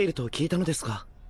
いると聞いたのですが。